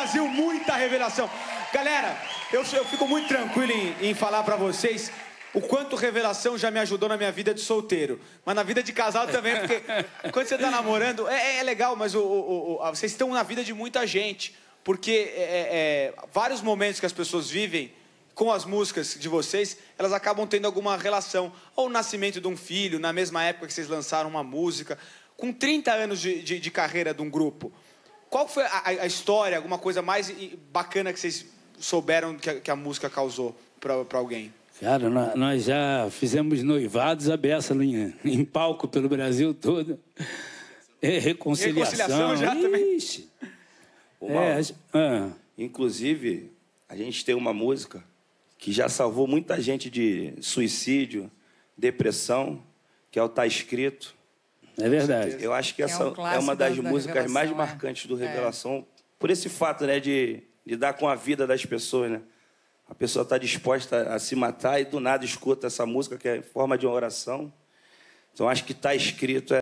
Brasil, muita revelação. Galera, eu fico muito tranquilo em falar pra vocês o quanto revelação já me ajudou na minha vida de solteiro. Mas na vida de casal também, porque quando você tá namorando, é legal, mas vocês estão na vida de muita gente. Porque vários momentos que as pessoas vivem com as músicas de vocês, elas acabam tendo alguma relação. Ou o nascimento de um filho, na mesma época que vocês lançaram uma música. Com 30 anos de carreira de um grupo, qual foi a história, alguma coisa mais bacana que vocês souberam que a música causou pra alguém? Cara, nós já fizemos noivados a beça em palco pelo Brasil todo. Reconciliação já também? Ixi. Inclusive, a gente tem uma música que já salvou muita gente de suicídio, depressão, que é o Tá Escrito. É verdade. Eu acho que essa é uma das músicas mais marcantes do Revelação, por esse fato, né, de lidar com a vida das pessoas, né? A pessoa está disposta a se matar e do nada escuta essa música que é em forma de uma oração. Então acho que Tá Escrito